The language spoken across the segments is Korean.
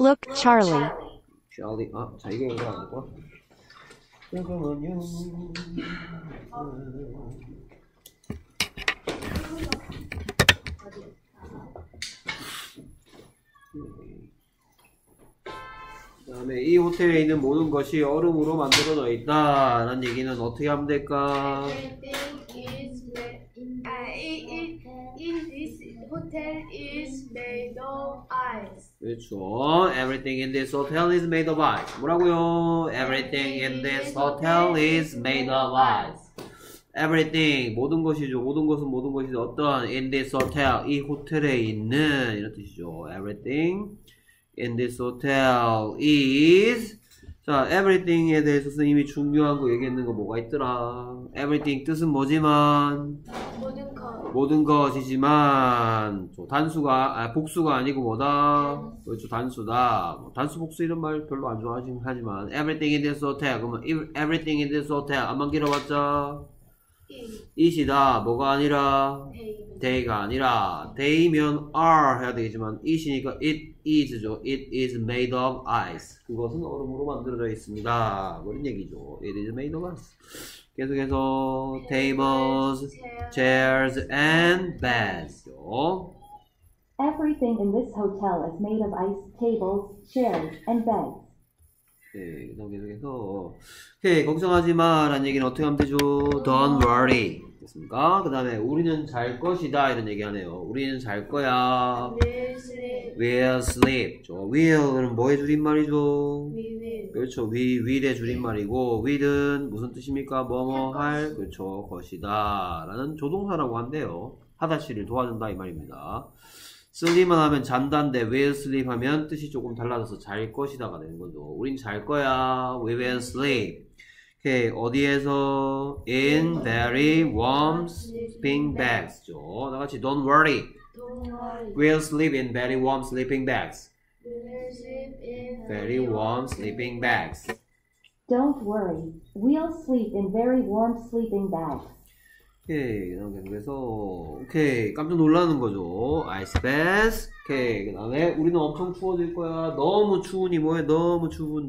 Look, Charlie. Charlie. 아, 자 이게 이거 아니고. 잠깐만요. 그 다음에 이 호텔에 있는 모든 것이 얼음으로 만들어져 있다 라는 얘기는 어떻게 하면 될까? In this hotel is made of ice. 그렇죠. Everything in this hotel is made of ice. 뭐라고요? Everything in this hotel is made of ice. Everything, 모든 것이죠. 모든 것은 모든 것이죠. 어떤 in this hotel, 이 호텔에 있는 이런 뜻이죠. Everything in this hotel is 자, everything에 대해서 선생님이 중요한 거 얘기했는 거 뭐가 있더라? everything 뜻은 뭐지만 모든 것이지만 단수가 복수가 아니고 뭐다? 그렇죠. 단수다. 단수 복수 이런 말 별로 안 좋아하긴 하지만 everything in this hotel 그러면 everything in this hotel 안만 길어봤자 it이다. 뭐가 아니라 they가 아니라 they면 are 해야 되겠지만 it이니까 it is죠. It is made of ice. 그것은 얼음으로 만들어져 있습니다. 그런 얘기죠. It is made of ice. 계속해서 tables, chairs, and beds. Everything in this hotel is made of ice, tables, chairs, and beds. 네, 그다음 계속해서 오케이, 걱정하지 마 라는 얘기는 어떻게 하면 되죠? Don't worry. 됐습니까? 그 다음에 우리는 잘 것이다 이런 얘기 하네요. 우리는 잘 거야. We'll sleep. will은 뭐의 줄임말이죠? 그렇죠. will의 줄임말이고 will은 무슨 뜻입니까? 뭐뭐 할 그렇죠. 것이다 라는 조동사라고 한대요. 하다시를 도와준다 이 말입니다. sleep만 하면 잔다인데 will sleep 하면 뜻이 조금 달라져서 잘 것이다가 되는 거죠. 우린 잘 거야. We will sleep. 오케이, 어디에서? In very warm sleeping bags죠. 나같이 don't worry. We'll sleep in very warm sleeping bags. Very warm sleeping bags. Don't worry. We'll sleep in very warm sleeping bags. 오케이, 그래서 오케이, 깜짝 놀라는 거죠. ice bath. 오케이, 그 다음에 우리는 엄청 추워질 거야. 너무 추우니 뭐해? 너무 추운.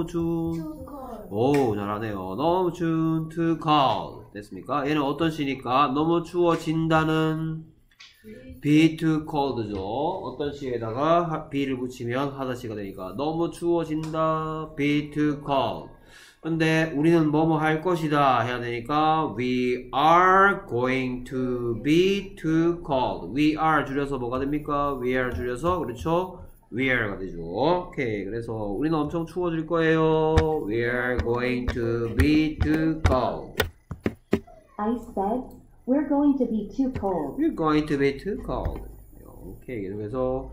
오, 잘하네요. 너무 추운. too cold. 됐습니까? 얘는 어떤 시니까 너무 추워진다는 be too cold죠. 어떤 시에다가 be를 붙이면 하다시가 되니까 너무 추워진다. be too cold. 근데 우리는 뭐뭐 할 것이다 해야 되니까 we are going to be too cold. we are 줄여서 뭐가 됩니까? we are 줄여서 그렇죠? weare가 되죠. 오케이, 그래서 우리는 엄청 추워질 거예요. we are going to be too cold. Ice bed. We're going to be too cold. we're going to be too cold. 오케이, 그래서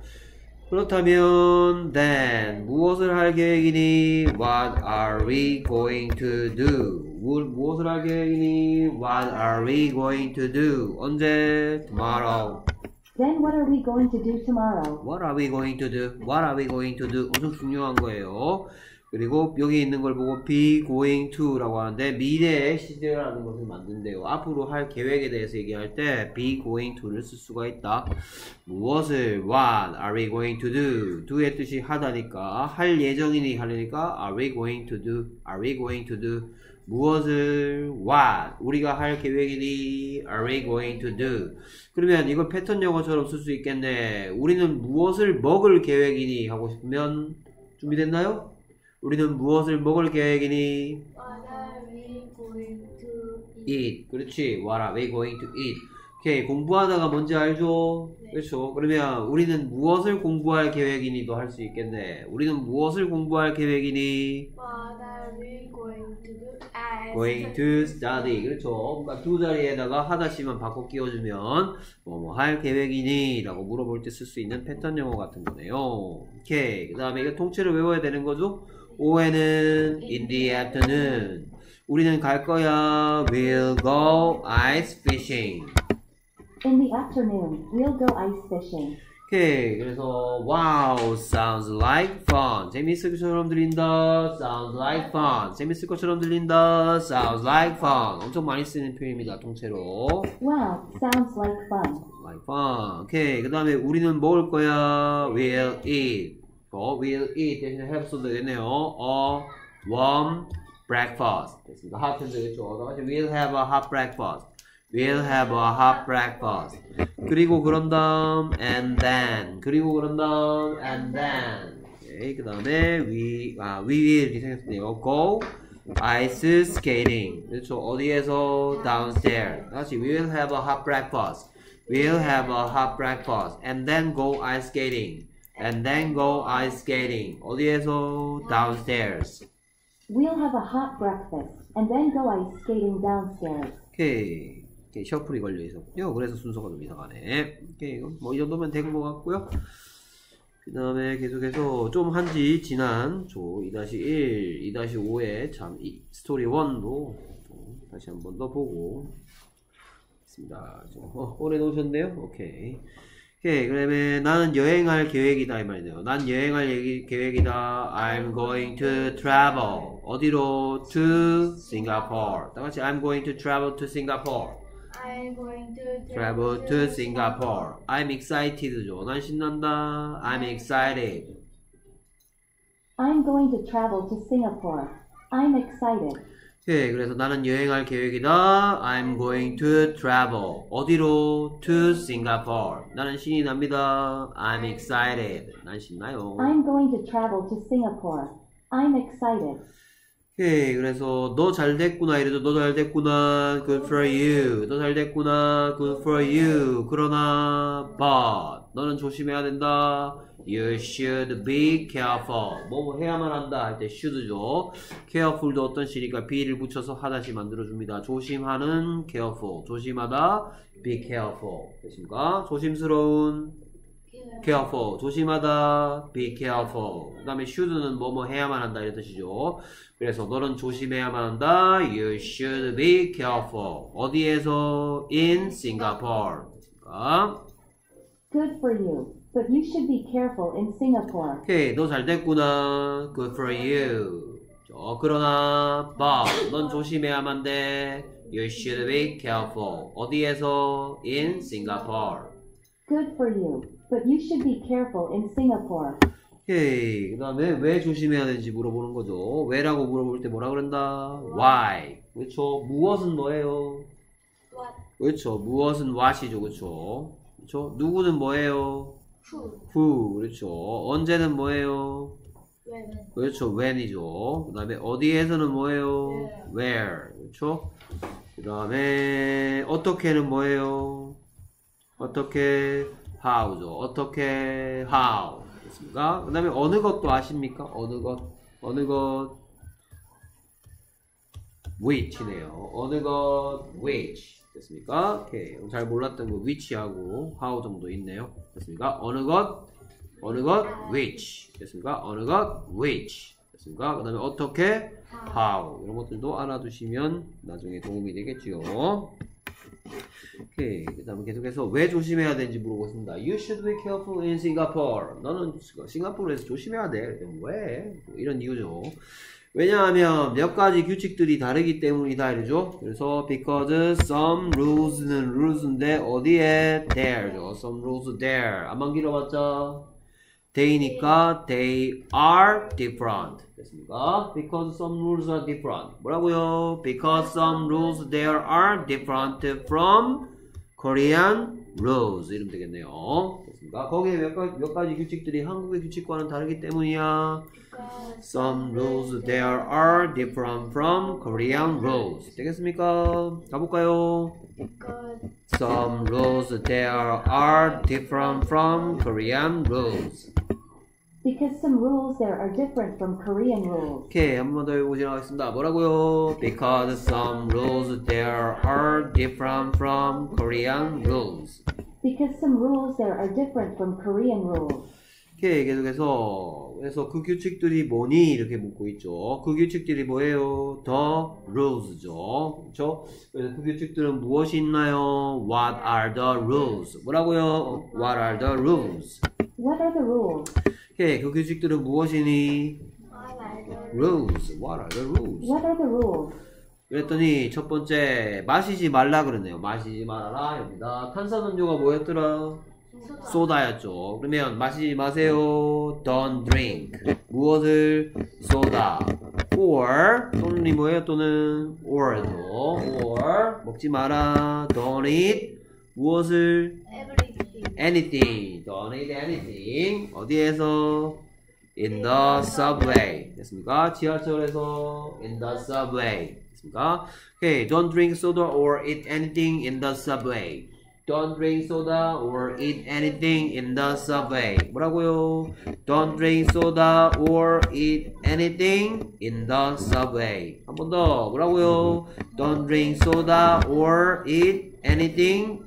그렇다면 then 무엇을 할 계획이니? What are we going to do? 무엇을 할 계획이니? What are we going to do? 언제? Tomorrow. Then what are we going to do tomorrow? What are we going to do? What are we going to do? 엄청 중요한 거예요. 그리고 여기 있는 걸 보고 be going to 라고 하는데 미래의 시제라는 것을 만든대요. 앞으로 할 계획에 대해서 얘기할 때 be going to를 쓸 수가 있다. 무엇을 what are we going to do? do의 뜻이 하다니까 할 예정이니 하려니까 are we going to do? are we going to do? 무엇을 what 우리가 할 계획이니 are we going to do? 그러면 이걸 패턴 영어처럼 쓸 수 있겠네. 우리는 무엇을 먹을 계획이니 하고 싶으면 준비됐나요? 우리는 무엇을 먹을 계획이니? What are we going to eat. 그렇지. What are we going to eat? 오케이. 공부하다가 뭔지 알죠? 네. 그렇죠. 그러면 우리는 무엇을 공부할 계획이니도 할 수 있겠네. 우리는 무엇을 공부할 계획이니? What are we going to do? Going to study. 그렇죠. 그러니까 두 자리에다가 하다시만 바꿔 끼워주면 뭐 할 계획이니? 라고 물어볼 때 쓸 수 있는 패턴 영어 같은 거네요. 오케이. 그 다음에 이거 통째로 외워야 되는 거죠? 오후에는 in the afternoon. 우리는 갈 거야. We'll go ice fishing. In the afternoon, we'll go ice fishing. 오케이. 그래서 wow, sounds like fun. 재밌을 것처럼 들린다. Sounds like fun. 재밌을 것처럼 들린다. Sounds like fun. 엄청 많이 쓰는 표현입니다. 통째로. Wow, sounds like fun. Like fun. 오케이. 그 다음에 우리는 먹을 거야. We'll eat. will eat 대신에 have 써도 되겠네요. A warm breakfast. 됐습니다. hot 되겠죠. 다 같이 will have a hot breakfast. We'll have a hot breakfast. 그리고 그런 다음 and then. 그리고 그런 다음 and then. 오케이, 그 다음에 we will 이렇게 생겼네요. Go ice skating. 그렇죠. 어디에서? downstairs. 다시 we will have a hot breakfast. We'll have a hot breakfast. And then go ice skating. And then go ice skating. 어디에서? downstairs. We'll have a hot breakfast and then go ice skating downstairs. 오케이. 오케이, 셔플이 걸려 있었군요. 그래서 순서가 좀 이상하네. 오케이, 뭐 이 정도면 된 것 같고요. 그 다음에 계속해서 좀 한지 지난 2-1, 2-5의 참 스토리 1도 다시 한 번 더 보고 있습니다. 오래 놓으셨네요. 오케이. 오케이, 그러면 나는 여행할 계획이다 이 말이네요. 난 여행할 계획이다. I'm going to travel. 어디로? To Singapore. 다 같이 I'm going to travel to Singapore. I'm going to Travel to Singapore. I'm excited죠. 난 신난다. I'm excited. I'm going to travel to Singapore. I'm excited. 오케이, 그래서 나는 여행할 계획이다. I'm going to travel. 어디로? To Singapore. 나는 신이 납니다. I'm excited. 난 신나요. I'm going to travel to Singapore. I'm excited. 오케이, 그래서 너 잘 됐구나 이래도 너 잘 됐구나. Good for you. 너 잘 됐구나. Good for you. 그러나 but 너는 조심해야 된다. You should be careful. 뭐 해야만 한다 할 때 should죠. careful도 어떤 시니까 be를 붙여서 하다시 만들어줍니다. 조심하는 careful. 조심하다 be careful. 되십니까? 조심스러운 careful. 조심하다 be careful. 그 다음에 should는 뭐뭐 해야만 한다 이런 뜻이죠. 그래서 너는 조심해야만 한다. You should be careful. 어디에서? In Singapore. Good for you. But you should be careful in Singapore. 오케이, 너 잘 됐구나. Good for you. 그러나 but 넌 조심해야만 돼. You should be careful. 어디에서? In Singapore. Good for you. But you should be careful in Singapore. 오케이, 그 다음에 왜 조심해야 되는지 물어보는 거죠. 왜라고 물어볼 때 뭐라 그런다? Why. 그렇죠. 무엇은 뭐예요? what? 그렇죠. 무엇은 what이죠. 그렇죠. 그렇죠. 누구는 뭐예요? Who? Who. 그렇죠. 언제는 뭐예요? When? 그렇죠. when이죠. 그 다음에 어디에서는 뭐예요? where. 그렇죠. 그 다음에 어떻게는 뭐예요? 어떻게? how죠. 어떻게? how. 됐습니까? 그 다음에 어느 것도 아십니까? 어느 것? 어느 것? which네요. 어느 것? which. 됐습니까? 오케이. 잘 몰랐던 거 which하고 how 정도 있네요. 됐습니까? 어느 것? 어느 것? which. 됐습니까? 어느 것? which. 됐습니까? 그 다음에 어떻게? how. 이런 것들도 알아두시면 나중에 도움이 되겠죠. 오케이. 그 다음에 계속해서 왜 조심해야 되는지 물어보겠습니다. You should be careful in Singapore. 너는 싱가포르에서 조심해야 돼. 왜? 뭐 이런 이유죠. 왜냐하면 몇 가지 규칙들이 다르기 때문이다 이러죠. 그래서 because some rules는 rules인데 어디에? there죠. some rules there. 안만 길어봤자 they니까 they are different. 됐습니까? Because some rules are different. 뭐라고요? Because some rules there are different from Korean rules. 이러면 되겠네요. 됐습니까? 거기에 몇 가지 규칙들이 한국의 규칙과는 다르기 때문이야. Some rules there are different from Korean rules. 되겠습니까? 가볼까요? Some rules there are different from Korean rules. Because some rules there are different from Korean rules. 오케이, 한 번 더 해보도록 하겠습니다. 뭐라고요? Because some rules there are different from Korean rules. Because some rules there are different from Korean rules. 오케이, 계속해서 그래서 그 규칙들이 뭐니? 이렇게 묻고 있죠. 그 규칙들이 뭐예요? The rules죠. 그렇죠? 그래서 그 규칙들은 무엇이 있나요? What are the rules? 뭐라고요? What are the rules? What are the rules? 오케이, 그 규칙들은 무엇이니? Rules. What are the rules? What are the rules? 그랬더니 첫 번째 마시지 말라 그러네요. 마시지 말아라. 여기다 탄산음료가 뭐였더라? 소다였죠. 그러면 마시지 마세요. Don't drink. 무엇을? 소다. Or 또는 뭐예요? 또는 or죠. Or 먹지 마라. Don't eat. 무엇을? Everything. Anything. Don't eat anything. 어디에서? In the subway. 됐습니까? 지하철에서 in the subway. 됐습니까? Okay. Don't drink soda or eat anything in the subway. Don't drink soda or eat anything in the subway. 뭐라고요? Don't drink soda or eat anything in the subway. 한 번 더. 뭐라고요? Don't drink soda or eat anything.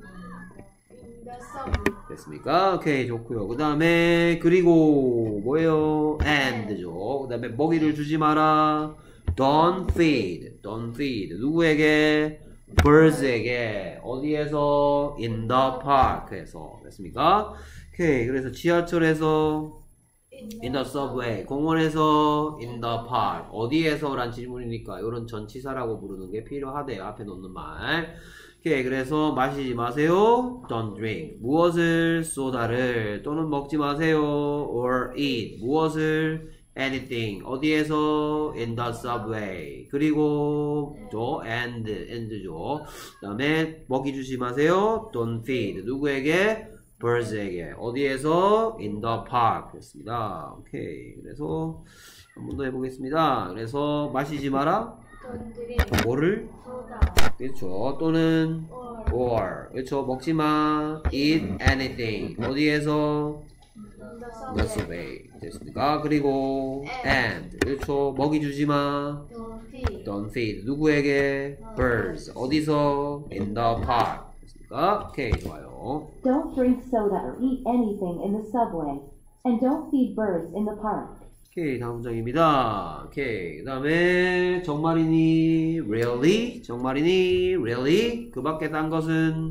In the subway. 됐습니까? 오케이, 좋고요. 그 다음에 그리고 뭐예요? and죠. 그 다음에 먹이를 주지 마라. Don't feed. Don't feed. 누구에게? birds에게. 어디에서? in the park에서. 됐습니까? 오케이. 그래서 지하철에서 in the subway. 공원에서 in the park. 어디에서? 란 질문이니까 이런 전치사라고 부르는 게 필요하대요. 앞에 놓는 말. 오케이. 그래서 마시지 마세요. Don't drink. 무엇을? 소다를. 또는 먹지 마세요. or eat. 무엇을? anything. 어디에서? in the subway. 그리고 또 and죠. 그 다음에 먹이 주지 마세요. Don't feed. 누구에게? birds에게. 어디에서? in the park. 됐습니다. 오케이. 그래서 한 번 더 해보겠습니다. 그래서 마시지 마라. Don't drink. 뭐를? 소다. 그렇죠. 또는 or. 그렇죠. 먹지 마. eat anything. 어디에서? In the the subway. subway. 됐습니까? 그리고 and. 그렇죠. 먹이 주지 마. Don't feed. don't feed. 누구에게? birds. 어디서? in the park. 됐습니까? 오케이, 좋아요. Don't drink soda or eat anything in the subway. And don't feed birds in the park. 오케이, 다음 문장입니다. 오케이, 그 다음에 정말이니? really? 정말이니? really? 그 밖에 딴 것은?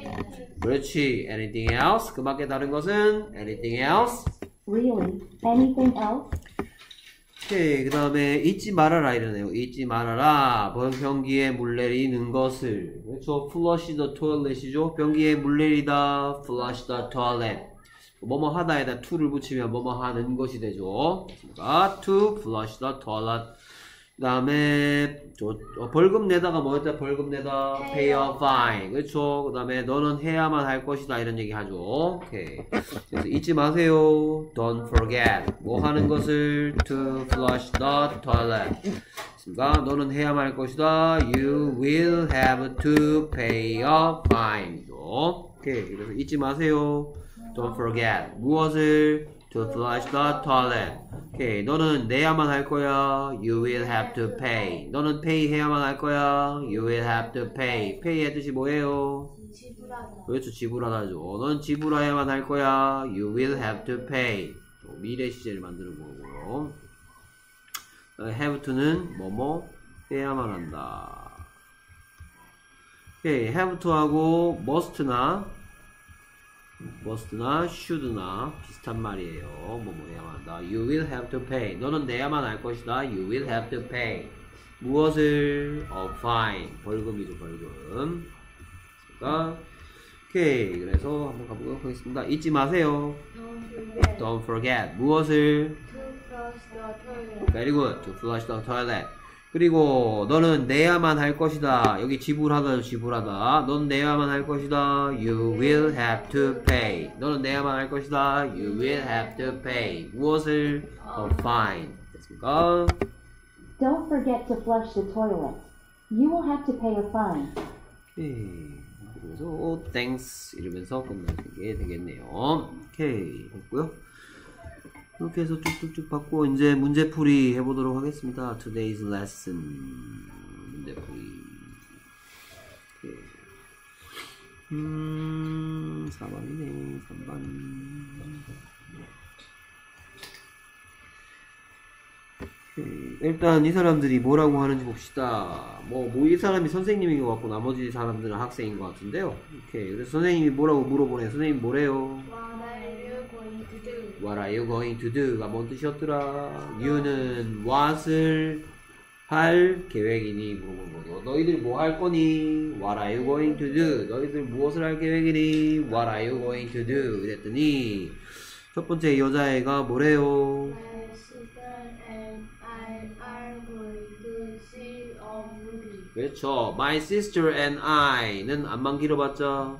그렇지. anything else? 그 밖에 다른 것은? anything else? Really? Anything else? 오케이, 그 다음에 잊지 말아라 이러네요. 잊지 말아라. 변기에 물 내리는 것을. 그렇죠. flush the toilet이죠. 변기에 물 내리다. flush the toilet. 뭐뭐 하다에다 to를 붙이면 뭐뭐 하는 것이 되죠. 그러니까 to flush the toilet. 그 다음에 벌금 내다가 뭐였다? 벌금 내다 pay a fine. 그렇죠. 그 다음에 너는 해야만 할 것이다 이런 얘기 하죠. 오케이. 그래서 잊지 마세요. Don't forget. 뭐 하는 것을? to flush the toilet. 그러니까 너는 해야만 할 것이다. You will have to pay a fine. 오케이. 그래서 잊지 마세요. Don't forget. 무엇을? To flush the toilet. 오케이. 너는 내야만 할 거야. You will have to pay. 너는 pay 해야만 할 거야. You will have to pay. pay의 뜻이 뭐예요? 지불하다. 그렇죠. 지불하다죠. 너는 지불해야만 할 거야. You will have to pay. 미래 시제를 만드는 거고요. have to는 뭐뭐 해야만 한다. 오케이. have to하고 must나 should나 비슷한 말이에요. 뭐뭐 해야만 한다. You will have to pay. 너는 내야만 할 것이다. You will have to pay. 무엇을? A fine. 벌금이죠, 벌금. 그러니까 오케이. 그래서 한번 가보도록 하겠습니다. 잊지 마세요. Don't forget. Don't forget. 무엇을? To flush the toilet. Very good. To flush the toilet. 그리고 너는 내야만 할 것이다. 여기 지불하다, 지불하다. 넌 내야만 할 것이다. You will have to pay. 너는 내야만 할 것이다. You will have to pay. 무엇을? A fine. 됐습니까? Don't forget to flush the toilet. You will have to pay a fine. 오케이. 그래서 thanks 이러면서 끝나는 게 되겠네요. 오케이. 됐고요. 이렇게 해서 쭉쭉쭉 받고 이제 문제풀이 해보도록 하겠습니다. Today's lesson 문제풀이. 오케이. 4번이네. 3번. 일단 이 사람들이 뭐라고 하는지 봅시다. 이 사람이 선생님인 것 같고 나머지 사람들은 학생인 것 같은데요. 오케이. 그래서 선생님이 뭐라고 물어보네요. 선생님 뭐래요? What are you going to do? What are you going to do? 가 뭔 뜻이었더라? You는 what을 할 계획이니 물어본 거죠. 너희들 뭐 할 거니? What are you going to do? 너희들 무엇을 할 계획이니? What are you going to do? 이랬더니 첫 번째 여자애가 뭐래요? My sister and I are going to see a movie. 그렇죠. My sister and I는 안만 길어봤자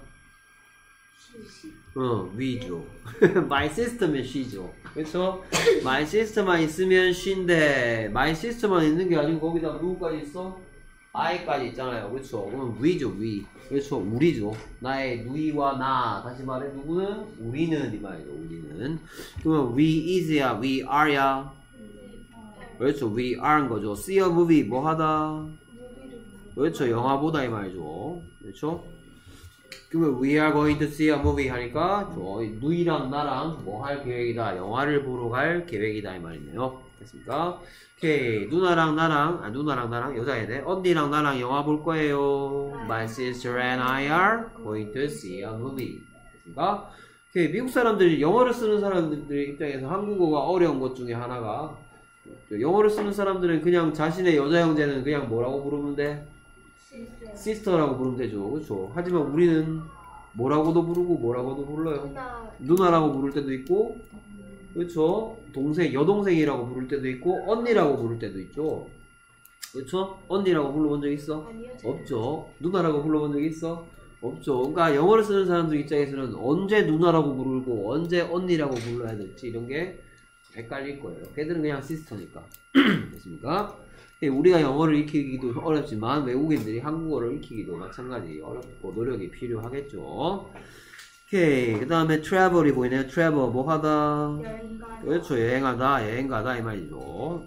we죠. My sister면 she죠. 그렇죠? My sister만 있으면 she인데 my sister만 있는 게 아니고 거기다 누구까지 있어? I까지 있잖아요. 그렇죠? 그러면 we죠, we. 그렇죠? 우리죠. 나의 누이와 나. 다시 말해 누구는? 우리는 이 말이죠. 우리는. 그러면 we is야, we are야. 그렇죠. we are인 거죠. see a movie 뭐 하다? 그렇죠. 영화 보다 이 말이죠. 그렇죠? 그러면 we are going to see a movie 하니까 누이랑 나랑 뭐 할 계획이다. 영화를 보러 갈 계획이다 이 말이네요. 됐습니까? 오케이. 누나랑 나랑 여자애네. 언니랑 나랑 영화 볼 거예요. My sister and I are going to see a movie. 됐습니까? 오케이. 미국 사람들이 영어를 쓰는 사람들 입장에서 한국어가 어려운 것 중에 하나가 영어를 쓰는 사람들은 그냥 자신의 여자 형제는 그냥 뭐라고 부르면 돼? 시스터라고 부르면 되죠. 그렇죠? 하지만 우리는 뭐라고도 부르고 뭐라고도 불러요. 누나라고 부를 때도 있고 그렇죠? 여동생이라고 부를 때도 있고 언니라고 부를 때도 있죠. 그렇죠? 언니라고 불러본 적 있어? 아니요. 없죠. 누나라고 불러본 적 있어? 없죠. 그러니까 영어를 쓰는 사람들 입장에서는 언제 누나라고 부르고 언제 언니라고 불러야 될지 이런 게 헷갈릴 거예요. 걔들은 그냥 시스터니까. 됐습니까? 우리가 영어를 익히기도 어렵지만 외국인들이 한국어를 익히기도 마찬가지 어렵고 노력이 필요하겠죠. 오케이. 그 다음에 travel이 보이네요. travel 뭐 하다? 여행가. 그렇죠. 여행가다 이 말이죠.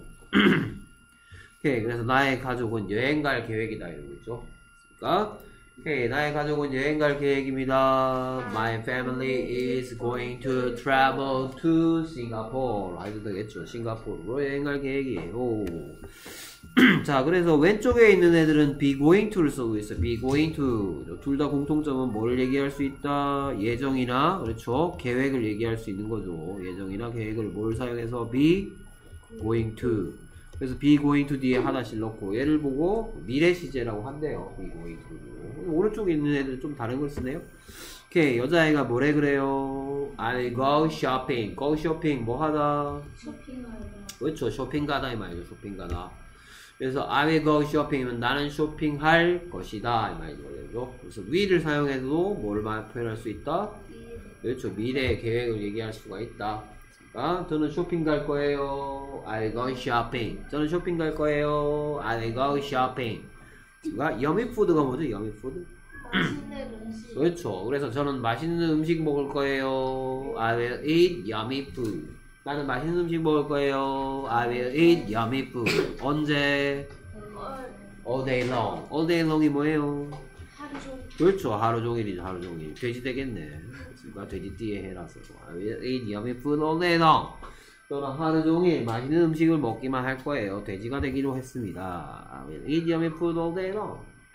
오케이. 그래서 나의 가족은 여행 갈 계획이다 이러고 있죠. 그러니까 오케이. 나의 가족은 여행 갈 계획입니다. My family is going to travel to Singapore. 해도 되겠죠. 싱가포르로 여행 갈 계획이에요. 자, 그래서 왼쪽에 있는 애들은 be going to를 쓰고 있어요. be going to. 둘 다 공통점은 뭘 얘기할 수 있다? 예정이나, 그렇죠? 계획을 얘기할 수 있는 거죠. 예정이나 계획을 뭘 사용해서 be going to. 그래서 be going to 뒤에 하나씩 넣고 얘를 보고 미래 시제라고 한대요. be going to. 오른쪽에 있는 애들은 좀 다른 걸 쓰네요. 오케이. 여자애가 뭐래 그래요? I go shopping. go shopping 뭐 하다? 쇼핑하다. 그렇죠. 쇼핑 가다 이 말이죠. 쇼핑 가다. 그래서 I will go shopping이면 나는 쇼핑할 것이다 이 말이죠. 그래서 will을 사용해도 뭘 표현할 수 있다? 그렇죠. 미래의 계획을 얘기할 수가 있다. 그러니까 저는 쇼핑 갈 거예요. I will go shopping. 저는 쇼핑 갈 거예요. I will go shopping. 그러니까 yummy food가 뭐죠? yummy food? 맛있는 음식. 그렇죠. 그래서 저는 맛있는 음식 먹을 거예요. I will eat yummy food. 나는 맛있는 음식 먹을 거예요. I will eat yummy food. 언제? All day long. All day long이 뭐예요? 하루 종일. 그렇죠. 하루 종일이죠. 하루 종일. 돼지 되겠네. 그러니까 돼지띠에 해라서. I will eat yummy food all day long. 저는 하루 종일 맛있는 음식을 먹기만 할 거예요. 돼지가 되기로 했습니다. I will eat yummy food all day long.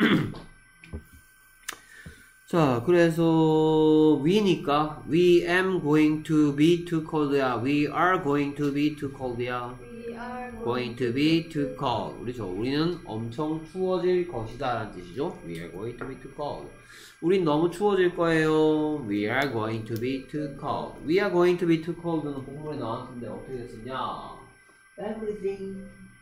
자, 그래서 we니까 we am going to be too cold야. We are going to be too cold야. We are going to be too cold. 그렇죠. 우리는 엄청 추워질 것이다 라는 뜻이죠. We are going to be too cold. 우린 너무 추워질 거예요. We are going to be too cold. We are going to be too cold는 본문에 나왔는데 어떻게 됐었냐? Everything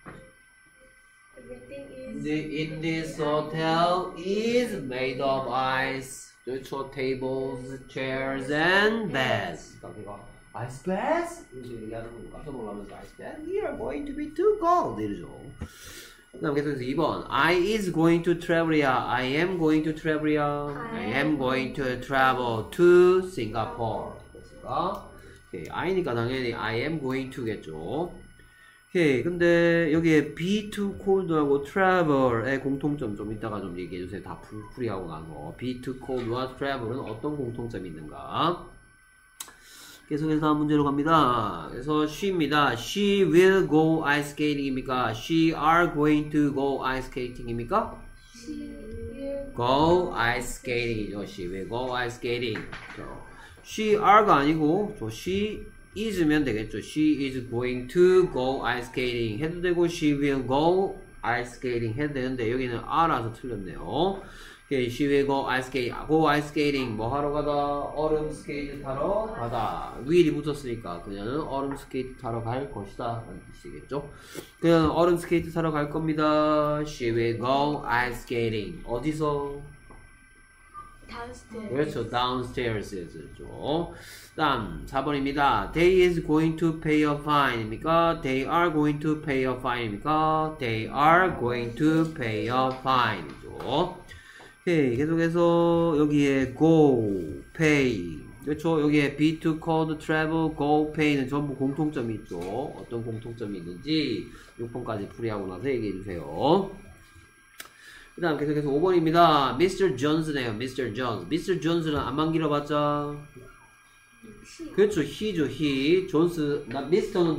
in this hotel is made of ice. 그렇죠. Tables, chairs, and beds. 그러니까 ice beds? 이렇게 얘기하는 거 깜짝 놀라면서 ice beds? We are going to be too cold. 이러죠. 그 다음 계속해서 2번 I is going to travel이야. I am going to travel이야. I am going to travel to Singapore. 그러니까 I니까 당연히 I am going to겠죠. 오케이. 근데 여기에 be too cold하고 travel의 공통점 좀 이따가 좀 얘기해주세요. 다 풀이하고 나서 be too cold와 travel은 어떤 공통점이 있는가? 계속해서 다음 문제로 갑니다. 그래서 she입니다. She will go ice skating입니까? She are going to go ice skating입니까? She will go ice skating이죠. She will go ice skating. She are가 아니고 she is면 되겠죠. She is going to go ice skating 해도 되고 she will go ice skating 해도 되는데 여기는 R라서 틀렸네요. Okay, she will go ice skating. Go ice skating. 뭐 하러 가다? 얼음 스케이트 타러 가다. will이 붙었으니까 그녀는 얼음 스케이트 타러 갈 것이다 라는 뜻이겠죠. 그녀는 얼음 스케이트 타러 갈 겁니다. She will go ice skating. 어디서? downstairs. 그렇죠. downstairs죠. 다음 4번입니다. They is going to pay a fine 입니까? They are going to pay a fine 입니까? They are going to pay a fine 이죠. 오케이. 계속해서 여기에 go, pay 그렇죠. 여기에 be to, call, travel, go, pay는 전부 공통점이 있죠. 어떤 공통점이 있는지 6번까지 풀이하고 나서 얘기해주세요. 그 다음 계속해서 5번입니다. Mr. Jones네요. Mr. Jones. Mr. Jones는 안만 길어봤자 그렇죠. he죠. he. 존스. Mr는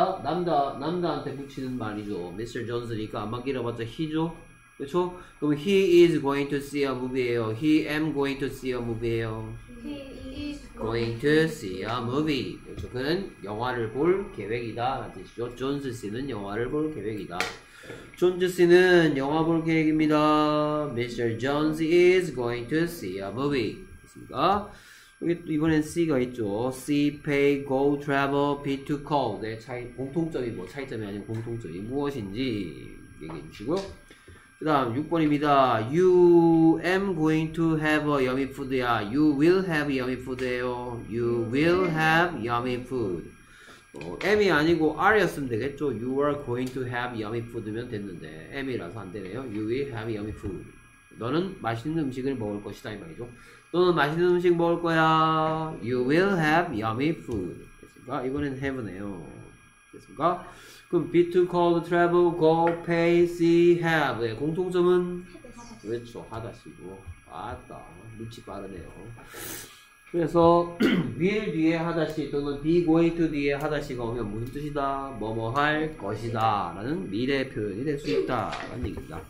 남자한테 붙이는 말이죠. Mr. Jones니까 안만 길어봤자 he죠. 그렇죠? 그럼 he is going to see a movie예요. he am going to see a movie예요. He is going to see a movie. 그렇죠. 그는 영화를 볼 계획이다 라는 뜻이죠. 존스 씨는 영화를 볼 계획이다. 존스 씨는 영화 볼 계획입니다. Mr. Jones is going to see a movie. 됐습니까? 여기 또 이번엔 C가 있죠. see, pay, go, travel, be to, call. 네, 공통점이 뭐 차이점이 아닌 공통점이 무엇인지 얘기해 주시고요. 그 다음 6번입니다. You am going to have a yummy food야. You will have yummy food예요. You will have yummy food. M이 아니고 R이었으면 되겠죠. You are going to have yummy food면 됐는데 M이라서 안 되네요. You will have yummy food. 너는 맛있는 음식을 먹을 것이다 이 말이죠. 너는 맛있는 음식 먹을 거야. You will have yummy food. 됐습니까? 이번엔 have네요. 됐습니까? 그럼 be to, call, travel, go, pay, see, have. 네, 공통점은 그렇죠. 하다시고. 아따 눈치 빠르네요. 그래서 will 뒤에 하다시 또는 be going to 뒤에 하다시가 오면 무슨 뜻이다? 뭐뭐 할 것이다 라는 미래 표현이 될 수 있다 라는 얘기입니다.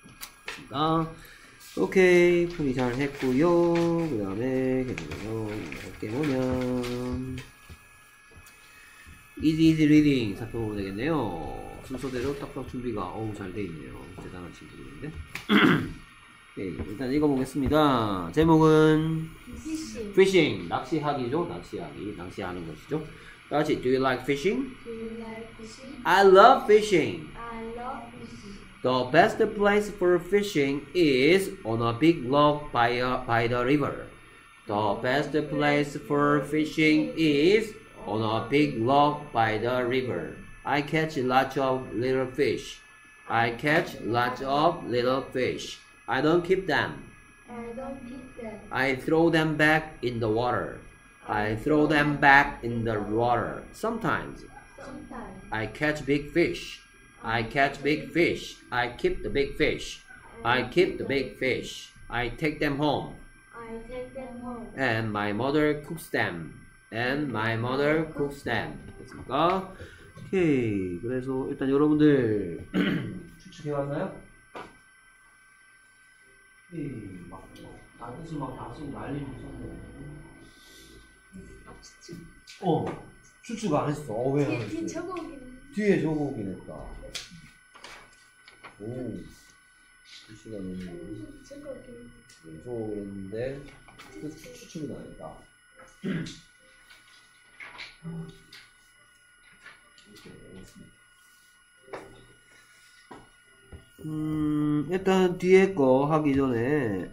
오케이. 풀이 잘 했고요. 그 다음에 계속해서 이렇게 보면 easy reading 살펴보면 되겠네요. 순서대로 딱딱 준비가 잘 돼 있네요. 대단한 친구들인데. 네, 일단 읽어보겠습니다. 제목은 fishing, 낚시하기죠. 낚시하는 것이죠. 다시 do you like fishing? Do you like fishing? I love fishing. I love fishing. The best place for fishing is on a big log by the river. The best place for fishing is on a big log by the river. I catch lots of little fish. I catch lots of little fish. I don't keep them. I don't keep them. I throw them back in the water. I throw them back in the water. Sometimes Sometimes I catch big fish. I catch big fish. I keep the big fish. I keep the big fish. I take them home. I take them home. And my mother cooks them. And my mother cooks them. 됐습니까? 오케이. 그래서 일단 여러분들 추측해왔나요? 막 단뜻이 막 다시 난리 붙였네. 추측 안 했어. 왜 안 했어? 뒤에 적어오기는. 뒤에 적어오긴 했다. 이 시간은 적어오기는. 적어오겠는데 추측은 안 했다. 일단 뒤에 거 하기 전에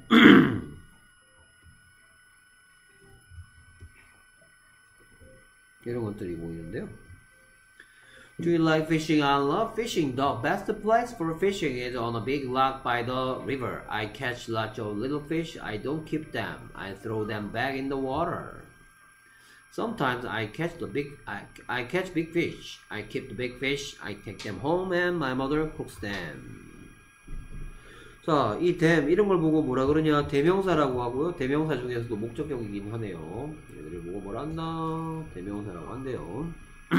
이런 것들이 보이는데요. Do you like fishing? I love fishing. The best place for fishing is on a big log by the river. I catch lots of little fish. I don't keep them. I throw them back in the water. Sometimes I catch I catch big fish. I keep the big fish. I take them home and my mother cooks them. 자, 이 them 이런 걸 보고 뭐라 그러냐? 대명사라고 하고요. 대명사 중에서도 목적격이긴 하네요. 얘들을 보고 뭐라 한다? 대명사라고 한대요.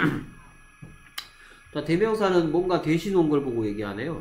자, 대명사는 뭔가 대신 온 걸 보고 얘기하네요.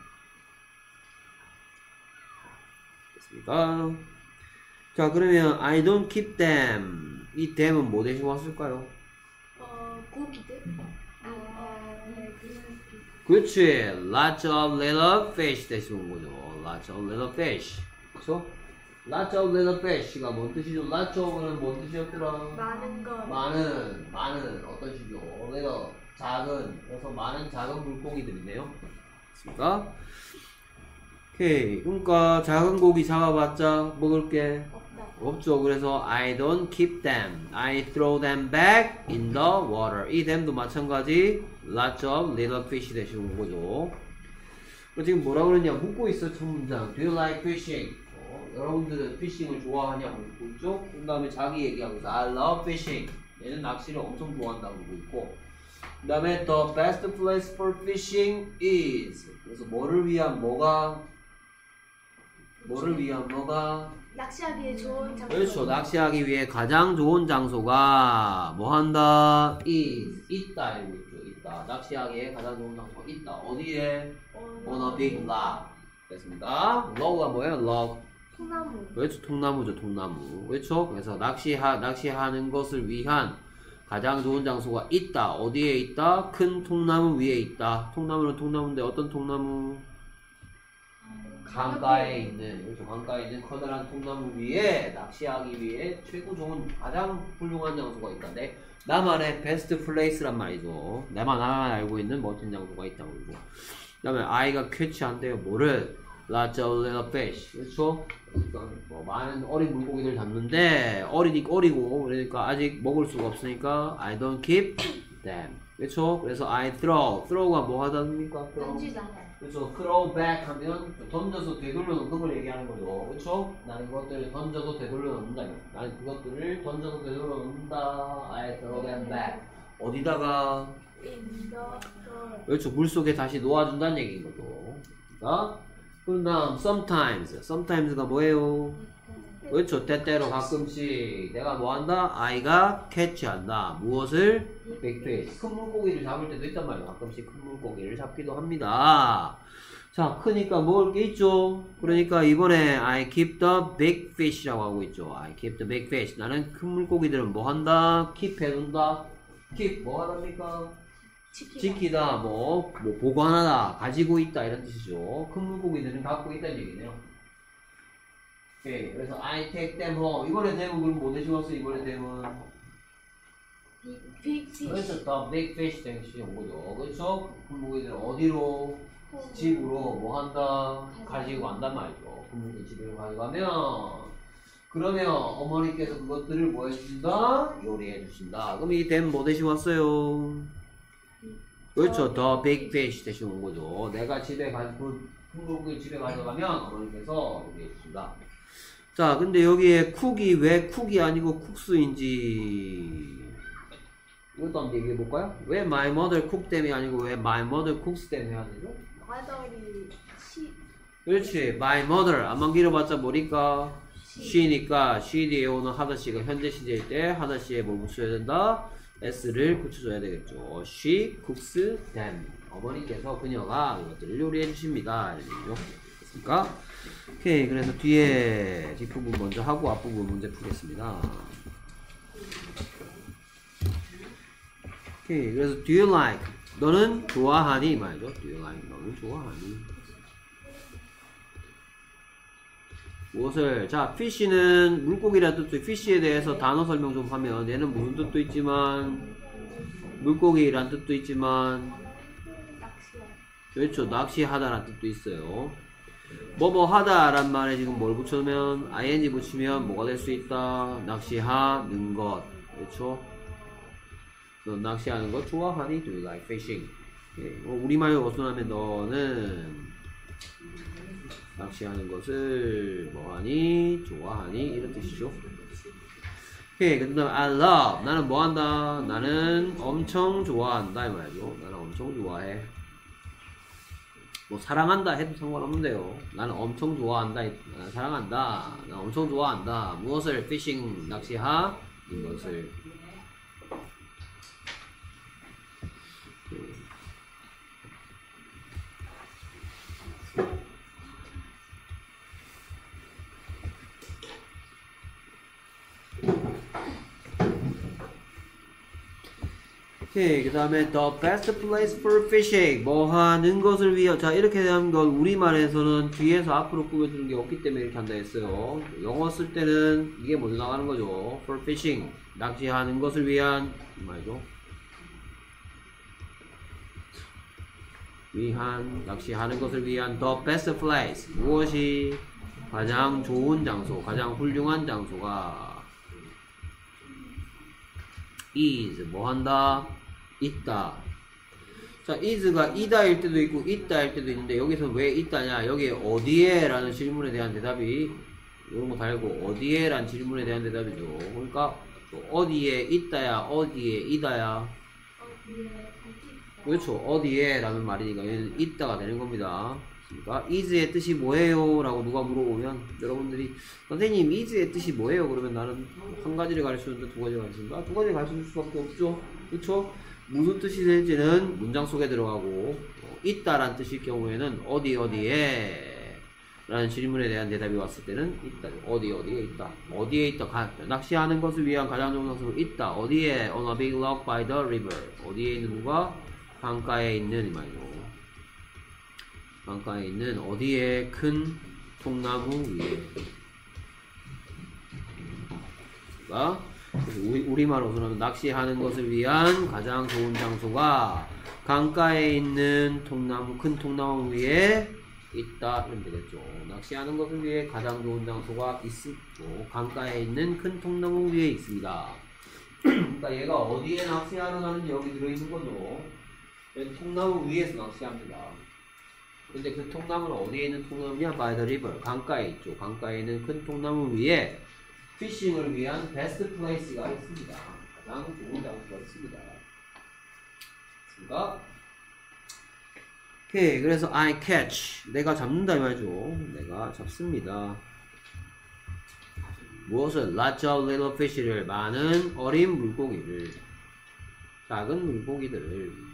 됐습니까? 자, 그러면 I don't keep them. 이 them은 뭐 대신 왔을까요? 고기들. 그렇지. Lots of little fish 대신 온 거죠. Lots of little fish. 그렇죠? Lots of little fish가 뭔 뜻이죠? Lots of는 뭔 뜻이었더라? 많은 것. 많은 어떤 뜻이죠? little 작은. 그래서 많은 작은 물고기들이네요. 됐습니까? 오케이. 그러니까 작은 고기 잡아봤자 먹을 게 없다. 없죠. 그래서 I don't keep them. I throw them back in the water. 이 them도 마찬가지. Lots of little fish 대신 온 거죠. 지금 뭐라 그러냐 묻고 있어. 첫 문장. Do you like fishing? 여러분들은 피싱을 좋아하냐고 묻고 있죠. 그 다음에 자기 얘기하고 있어. I love fishing. 얘는 낚시를 엄청 좋아한다고 그러고 있고. 그 다음에 the best place for fishing is. 그래서 뭐를 위한 뭐가 낚시하기에 좋은 장소. 그렇죠. 낚시하기 위해 가장 좋은 장소가 뭐 한다? is 있다 이러고 있죠. 있다. 낚시하기에 가장 좋은 장소가 있다. 어디에? on a big log. 됐습니다. log가 뭐예요? log. 통나무. 그렇죠. 통나무죠. 통나무. 그렇죠. 그래서 낚시하는 것을 위한 가장 좋은 장소가 있다. 어디에 있다? 큰 통나무 위에 있다. 통나무는 통나무인데 어떤 통나무? 강가에 있는, 그렇죠. 강가에 있는 커다란 통나무 위에 낚시하기 위해 최고 좋은 가장 훌륭한 장소가 있다는데 나만의 베스트 플레이스란 말이죠. 나만 알고 있는 멋진 장소가 있다고 그러고. 그 다음에 아이가 캐치한대요. 뭐를? Lots of little fish. 그렇죠? 뭐 많은 어린 물고기들 잡는데 어리고 그러니까 아직 먹을 수가 없으니까 I don't keep them. 그렇죠? 그래서 I throw가 뭐 하다입니까? 던지다. 그렇죠. throw back 하면 던져서 되돌려 놓는 걸 얘기하는 거죠. 그렇죠? 나는 그것들을 던져서 되돌려 놓는다. 나는 그것들을 던져서 되돌려 놓는다. I throw them back. 어디다가? In the store. 그렇죠. 물속에 다시 놓아준다는 얘기인 거죠. 그러니까 그 다음 sometimes가 뭐예요? 그렇죠. 때때로 가끔씩 내가 뭐 한다? 아이가 캐치한다. 무엇을? big fish. 큰 물고기를 잡을 때도 있단 말이에요. 가끔씩 큰 물고기를 잡기도 합니다. 자, 크니까 먹을 게 있죠. 그러니까 이번에 I keep the big fish라고 하고 있죠. I keep the big fish. 나는 큰 물고기들은 뭐 한다? keep 해둔다. keep 뭐 하답니까? 지키다, 뭐 보관하다, 가지고 있다 이런 뜻이죠. 큰 물고기들은 갖고 있다는 얘기네요. 오케이, 그래서 I take them home. 이번에 them은 그럼 뭐 대신왔어? 이번에 them은 Big fish. 그래서 the big fish 대신 온 거죠. 그렇죠? 큰 물고기들은 어디로? 집으로 뭐 한다? 가지고 간단 말이죠. 큰 물고기 집으로 가져가면 그러면 어머니께서 그것들을 뭐 해주신다? 요리해 주신다. 그럼 이 them 뭐 대신 왔어요? 그렇죠. The big fish 대신 온 거죠. 내가 집에 큰 물고기 집에 가져가면 어머니께서 요리해 주신다. 자, 근데 여기에 쿡이 왜 쿡이 아니고 쿡스인지 이것도 한번 얘기해 볼까요? 왜 my mother cook 때문이 아니고 왜 my mother cooks 때문에 해야 되죠? mother이 그렇지. my mother 안만 길어봤자 뭐니까? she니까 she 뒤에 오는 하다 씨가 현재 시제일 때 하다 씨에 뭘 붙여야 된다? s를 붙여줘야 되겠죠. She cooks them. 어머니께서 그녀가 이것들을 요리해 주십니다. 이런 얘기죠. 됐습니까? 오케이. 그래서 뒤에 뒷부분 먼저 하고 앞부분 문제 풀겠습니다. 오케이. 그래서 do you like? 너는 좋아하니? 말이죠. do you like? 너는 좋아하니? 무엇을? 자, fish는 물고기라는 뜻도 fish에 대해서 단어 설명 좀 하면 얘는 무슨 뜻도 있지만 물고기란 뜻도 있지만 그렇죠. 낚시하다라는 뜻도 있어요. 뭐뭐 하다란 말에 지금 뭘 붙여놓으면 ing 붙이면 뭐가 될 수 있다? 낚시하는 것. 그렇죠? 너 낚시하는 거 좋아하니? Do you like fishing? 우리말로 어순하면 너는 낚시하는 것을 뭐하니? 좋아하니? 이런 뜻이죠. 오케이. 그 다음에 I love. 나는 뭐한다? 나는 엄청 좋아한다 이 말이죠. 나는 엄청 좋아해. 뭐 사랑한다 해도 상관없는데요. 나는 엄청 좋아한다. 나는 사랑한다. 나는 엄청 좋아한다. 무엇을? fishing. 낚시하는 것을. 오케이. 그 다음에 the best place for fishing. 뭐 하는 것을 위해. 자, 이렇게 대한 건 우리말에서는 뒤에서 앞으로 꾸며주는 게 없기 때문에 이렇게 한다 했어요. 영어 쓸 때는 이게 먼저 나가는 거죠. for fishing. 낚시하는 것을 위한 말이죠. 낚시하는 것을 위한 the best place. 무엇이 가장 좋은 장소, 가장 훌륭한 장소가 is 뭐 한다? 있다. 자, is가 이다일 때도 있고 있다일 때도 있는데 여기서 왜 있다냐? 여기 어디에? 라는 질문에 대한 대답이 이런 거 달고 어디에? 라는 질문에 대한 대답이죠. 그러니까 어디에 있다야 어디에 이다야? 그렇죠. 어디에? 라는 말이니까 얘는 있다가 되는 겁니다. 그러니까 is의 뜻이 뭐예요? 라고 누가 물어보면 여러분들이 선생님 is의 뜻이 뭐예요? 그러면 나는 한 가지를 가르치는데 두 가지를 가르치는가? 두 가지를 가르칠 수밖에 없죠. 그렇죠? 무슨 뜻이 될지는 문장 속에 들어가고 있다라는 뜻일 경우에는 어디에 라는 질문에 대한 대답이 왔을 때는 있다. 어디에 있다. 어디에 있다. 낚시하는 것을 위한 가장 좋은 장소로 있다. 어디에? On a big log by the river. 어디에 있는 누가? 강가에 있는 이 말이죠. 강가에 있는 어디에? 큰 통나무 위에. 그러니까 우리말로서는 낚시하는 것을 위한 가장 좋은 장소가 강가에 있는 큰 통나무 위에 있다. 이러면 되겠죠. 낚시하는 것을 위해 가장 좋은 장소가 있고 강가에 있는 큰 통나무 위에 있습니다. 그러니까 얘가 어디에 낚시하러 가는지 여기 들어있는 거죠. 통나무 위에서 낚시합니다. 근데 그 통나무는 어디에 있는 통나무냐? by the river. 강가에 있죠. 강가에 있는 큰 통나무 위에 피싱을 위한 베스트 플레이스가 있습니다. 가장 좋은 장소가 있습니다. 그러니까 오케이. 그래서 I catch. 내가 잡는다 이 말이죠. 내가 잡습니다. 무엇을? Lots of little fish를. 많은 어린 물고기를. 작은 물고기들을.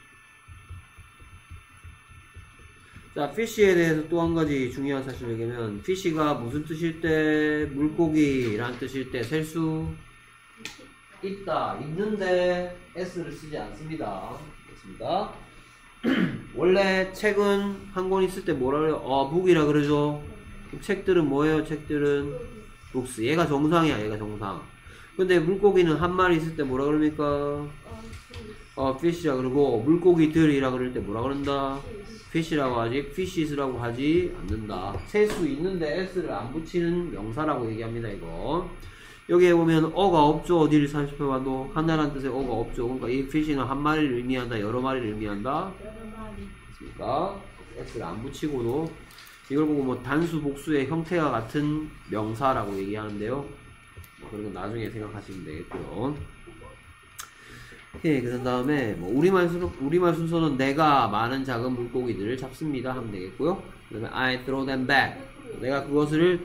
자, fish에 대해서 또 한 가지 중요한 사실을 얘기하면 fish가 무슨 뜻일 때? 물고기란 뜻일 때 셀 수 있다, 있는데 s를 쓰지 않습니다. 됐습니다. 원래 책은 한 권 있을 때 뭐라 그래요? book이라 그러죠. 책들은 뭐예요? 책들은 books. 얘가 정상이야. 얘가 정상. 근데 물고기는 한 마리 있을 때 뭐라 그럽니까? fish라 그러고 물고기들이라 그럴 때 뭐라 그런다? fish라고 하지 fishes라고 하지 않는다. 셀 수 있는데 s를 안 붙이는 명사라고 얘기합니다. 이거 여기에 보면 어가 없죠. 어디를 살펴봐도 하나라는 뜻의 어가 없죠. 그러니까 이 fish는 한 마리를 의미한다, 여러 마리를 의미한다. 그렇습니까? s를 안 붙이고도 이걸 보고 뭐 단수 복수의 형태와 같은 명사라고 얘기하는데요. 그런 건 나중에 생각하시면 되겠고요. 오케이. 그 다음에 뭐 우리말 순서는 내가 많은 작은 물고기들을 잡습니다 하면 되겠고요. 그 다음에 I throw them back. 내가 그것을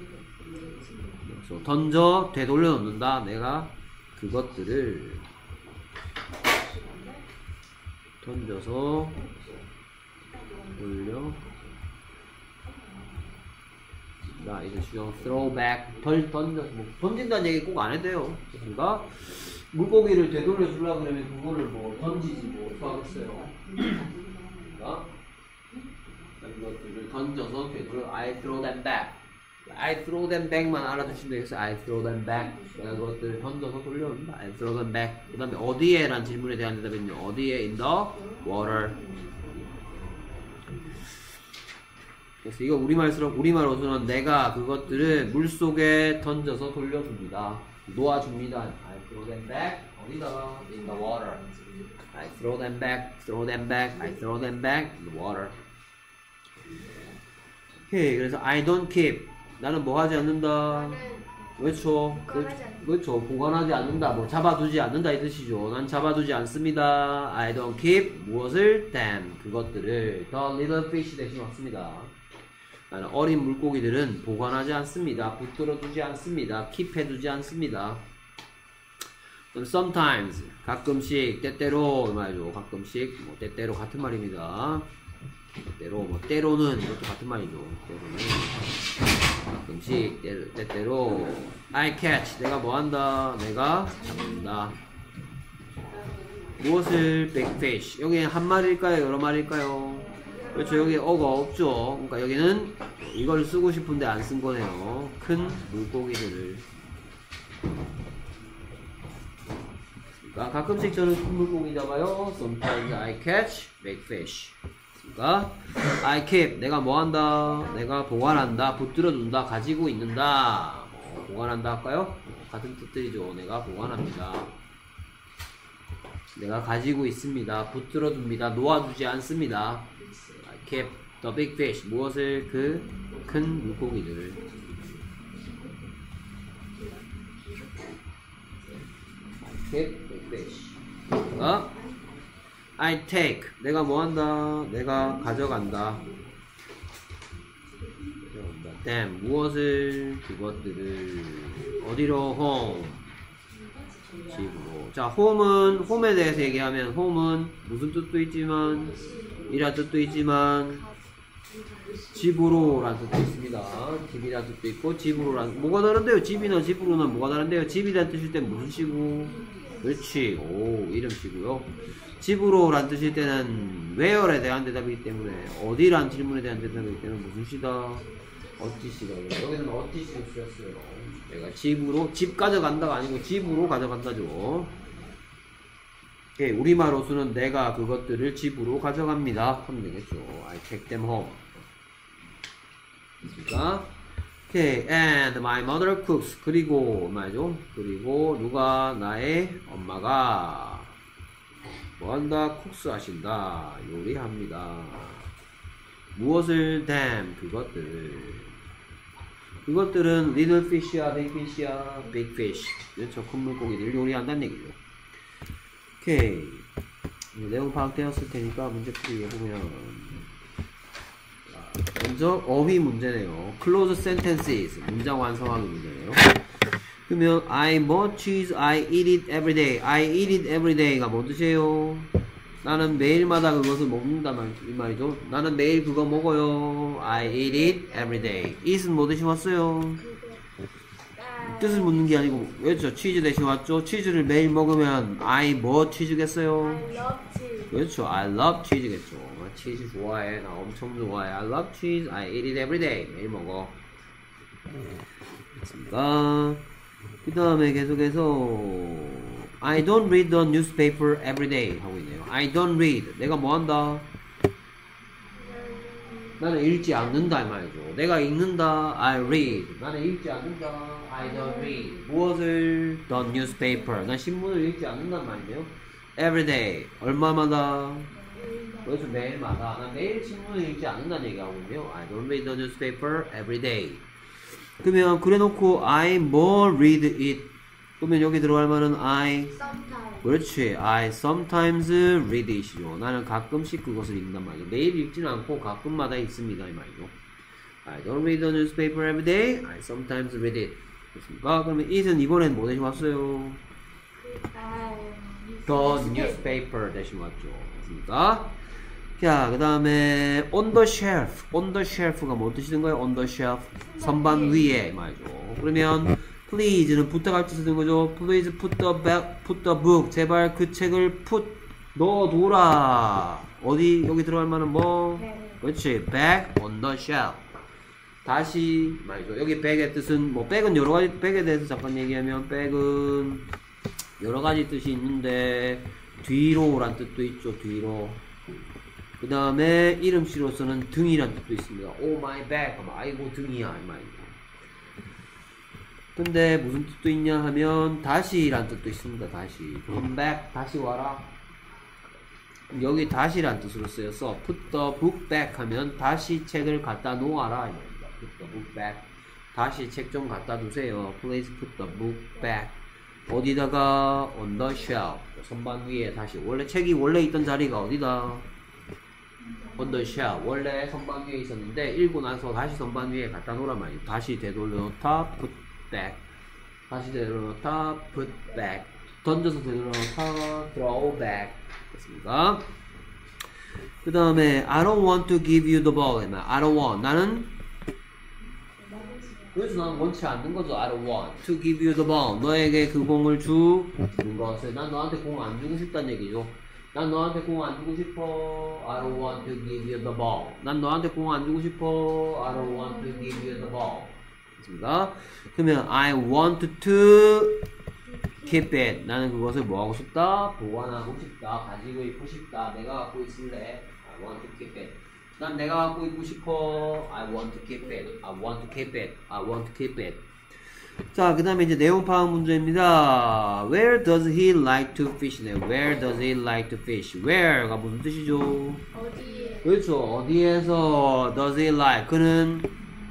던져 되돌려 놓는다. 내가 그것들을 던져서 돌려. 나 이제 수정 throw back. 던져서 뭐 던진다는 얘기 꼭 안 해도 돼요. 그러니까 물고기를 되돌려 주려고 그러면 그거를 뭐 던지지 뭐 어떡하겠어요. 그러니까 이것들을 던져서 되돌려. I throw them back. I throw them back만 알아두시면 되겠어요. I throw them back. 내가 그것들을 던져서 돌려온다. I throw them back. 그 다음에 어디에? 라는 질문에 대한 대답은요. 어디에? In the water. 그래서 이거 우리말로서는 내가 그것들을 물속에 던져서 돌려줍니다. 놓아줍니다. I throw them back. 어디다가? In the water. I throw them back. Throw them back. I throw them back in the water. 오케이. 그래서 I don't keep. 나는 뭐 하지 않는다. 그렇죠. 그렇죠. 보관하지 않는다. 뭐 잡아두지 않는다 이 뜻이죠. 난 잡아두지 않습니다. I don't keep 무엇을? them. 그것들을 the little fish 대신 왔습니다. 나는 어린 물고기들은 보관하지 않습니다. 붙들어두지 않습니다. keep 해두지 않습니다. 그럼 sometimes 가끔씩 때때로 말이죠. 가끔씩 뭐 때때로 같은 말입니다. 때때로 뭐 때로는 이것도 같은 말이죠. 때로는 가끔씩 때때로 I catch 내가 뭐 한다. 내가 잡는다. 무엇을 big fish? 여기 한 마리일까요? 여러 마리일까요? 그렇죠. 여기 어가 없죠. 그러니까 여기는 이걸 쓰고 싶은데 안 쓴 거네요. 큰 물고기들을. 그러니까 가끔씩 저는 큰 물고기 잡아요. Sometimes I catch big fish. 그러니까 I keep, 내가 뭐 한다? 내가 보관한다, 붙들어둔다, 가지고 있는다. 보관한다 할까요? 같은 뜻들이죠. 내가 보관합니다. 내가 가지고 있습니다. 붙들어둡니다. 놓아두지 않습니다. I keep the big fish. 무엇을? 그 큰 물고기들을. I keep big fish. I take. 내가 뭐 한다? 내가 가져간다. them. 무엇을? 그것들을. 어디로? home. 집으로. 자, 홈에 대해서 얘기하면 홈은 무슨 뜻도 있지만 이란 뜻도 있지만 집으로 라는 뜻도 있습니다. 집이란 뜻도 있고 집으로란 뭐가 다른데요? 집이나 집으로는 뭐가 다른데요? 집이란 뜻일 땐 무슨 시고? 그렇지. 오, 이름시고요. 집으로 란 뜻일 때는 where에 대한 대답이기 때문에 어디란 질문에 대한 대답이기 때문에 무슨 시다? 어티시다. 여기서는 어티시를 쓰였어요. 내가 집으로, 집 가져간다가 아니고 집으로 가져간다죠. 오케이, 우리말로서는 내가 그것들을 집으로 가져갑니다 하면 되겠죠. I take them home. 됐습니까? 오케이, and my mother cooks. 그리고 말이죠. 그리고 누가? 나의 엄마가 뭐한다? cooks 하신다. 요리합니다. 무엇을? them. 그것들은 little fish야, big fish야, big fish. 그렇죠. 큰 물고기들 요리한다는 얘기죠. 오케이. 내용 파악되었을 테니까 문제 풀이 해보면 먼저 어휘 문제네요. close sentences. 문장 완성하기 문제네요. 그러면 I bought cheese, I eat it every day. I eat it every day가 뭔 뜻이에요? 나는 매일마다 그것을 먹는다 이 말이죠. 나는 매일 그거 먹어요. I eat it every day. eat은 뭐 대신 왔어요? 뜻을 묻는 게 아니고 그렇죠. 치즈 대신 왔죠. 치즈를 매일 먹으면 I 뭐 치즈겠어요? I love cheese. 그렇죠. I love cheese겠죠. 치즈 좋아해. 나 엄청 좋아해. I love cheese. I eat it every day. 매일 먹어. 됐습니까? 그 다음에 계속해서 I don't read the newspaper every day 하고 있네요. I don't read. 내가 뭐 한다? 나는 읽지 않는다 이 말이죠. 내가 읽는다. I read. 나는 읽지 않는다. I don't read. 무엇을? The newspaper. 난 신문을 읽지 않는단 말이에요. Every day. 얼마마다? 그래서 매일마다. 난 매일 신문을 읽지 않는다는 얘기하고 있네요. I don't read the newspaper every day. 그러면 그래놓고 I more read it. 그러면 여기 들어갈 말은 I Sometimes. 그렇지. I sometimes read it이죠. 나는 가끔씩 그것을 읽는단 말이죠. 매일 읽지는 않고 가끔마다 읽습니다 이 말이죠. I don't read the newspaper every day. I sometimes read it. 됐습니까? 그러면 it은 이번엔 뭐 대신 왔어요? The newspaper 대신 왔죠. 됐습니까? 자, 그 다음에 on the shelf. on the shelf가 뭔 뜻이든가요? on the shelf. 선반 위에 말이죠. 그러면 please는 부탁할 때 쓰는 거죠. Please put the book. 제발 그 책을 넣어둬라. 어디? 여기 들어갈 만한 뭐? 그렇지. back on the shelf. 다시 말이죠. 여기 back의 뜻은 뭐 back은 여러 가지 back에 대해서 잠깐 얘기하면 back은 여러 가지 뜻이 있는데 뒤로란 뜻도 있죠. 뒤로. 그 다음에 이름씨로서는 등이란 뜻도 있습니다. Oh my back. 아이고 등이야 이 말이죠. 근데 무슨 뜻도 있냐 하면 다시란 뜻도 있습니다. 다시 come back 다시 와라. 여기 다시란 뜻으로 쓰여서 put the book back 하면 다시 책을 갖다 놓아라 이겁니다. put the book back 다시 책 좀 갖다 두세요. Please put the book back 어디다가 on the shelf 선반 위에 다시 원래 책이 원래 있던 자리가 어디다? on the shelf 원래 선반 위에 있었는데 읽고 나서 다시 선반 위에 갖다 놓으란 말이에요. 다시 되돌려놓다 put back 다시 되돌려놓다 put back 던져서 되돌려놓다 throw back 됐습니까? 그 다음에 I don't want to give you the ball I don't want 나는 그래서 나는 원치 않는 거죠. I don't want to give you the ball. 너에게 그 공을 주는 것을. 난 너한테 공 안 주고 싶다는 얘기죠. 난 너한테 공 안 주고 싶어. I don't want to give you the ball. 난 너한테 공 안 주고 싶어. I don't want to give you the ball. 됐습니다. 그러면 I want to keep it. 나는 그것을 뭐 하고 싶다? 보관하고 싶다. 가지고 있고 싶다. 내가 갖고 있을래. I want to keep it. 난 내가 갖고 있고 싶어. I want to keep it. I want to keep it. I want to keep it. 자, 그 다음에 이제 내용 파악 문제입니다. Where does he like to fish? 네, Where does he like to fish? Where가 무슨 뜻이죠? 어디에? 그렇죠. 어디에서 does he like? 그는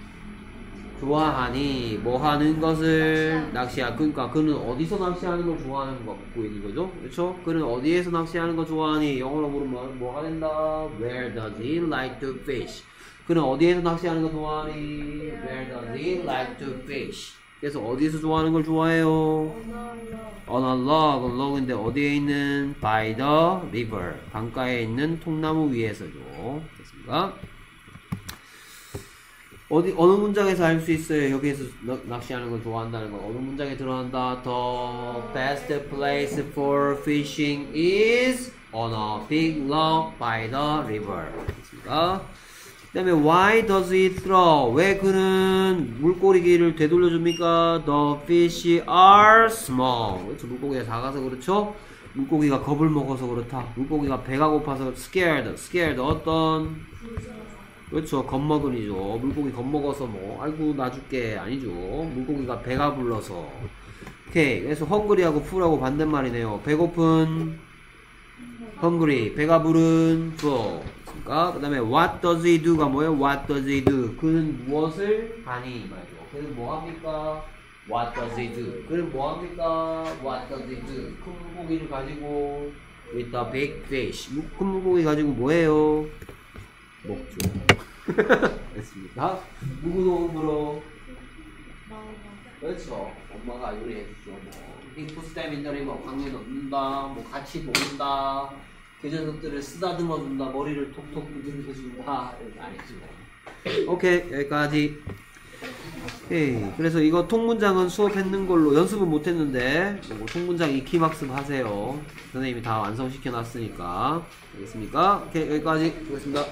좋아하니 뭐 하는 것을 낚시하. 그러니까 그는 어디서 낚시하는 걸 좋아하는 거 묻고 있는 거죠. 그렇죠? 그는 어디에서 낚시하는 거 좋아하니 영어로 물으면 뭐가 된다? Where does he like to fish? 그는 어디에서 낚시하는 거 좋아하니? Where does he like to fish? 그래서 어디에서 좋아하는 걸 좋아해요? On a log. log인데 어디에 있는? By the river. 강가에 있는 통나무 위에서죠. 됐습니까? 어느 문장에서 알 수 있어요? 여기에서 낚시하는 걸 좋아한다는 건 어느 문장에 들어간다? The best place for fishing is on a big log by the river. 됐습니까? 그 다음에 why does he throw? 왜 그는 물고기를 되돌려줍니까? The fish are small. 그렇죠? 물고기가 작아서 그렇죠? 물고기가 겁을 먹어서 그렇다. 물고기가 배가 고파서 scared 어떤? 그렇죠. 겁먹은이죠. 물고기 겁먹어서 뭐 아이고 놔줄게 아니죠. 물고기가 배가 불러서. 오케이. 그래서 hungry하고 full하고 반대말이네요. 배고픈 hungry, 배가 부른 full. 그 다음에 what does he do가 뭐예요? What does he do? 그는 무엇을 하니 말이죠. 그는 뭐합니까? What does he do? 그는 뭐합니까? What does he do? 큰 물고기를 가지고 with a big fish. 큰 물고기 가지고 뭐해요? 먹죠. 됐습니다. 누구 도움으로? 그렇죠. 엄마가 요리해주죠. 뭐 핑크스템인들이 뭐 강에 넣는다, 뭐 같이 먹는다, 그 녀석들을 쓰다듬어준다, 머리를 톡톡 두들겨준다. 이런 아니죠. 오케이, 여기까지. 오케이. 그래서 이거 통문장은 수업했는 걸로 연습은 못했는데 뭐 통문장 익힘 학습 하세요. 선생님이 다 완성시켜 놨으니까. 알겠습니까? 오케이, 여기까지 보겠습니다.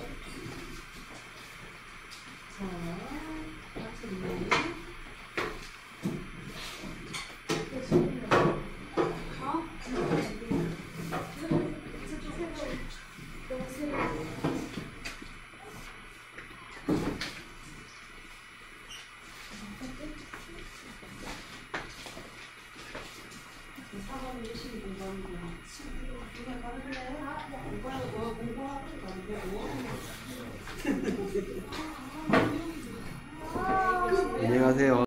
안녕하세요.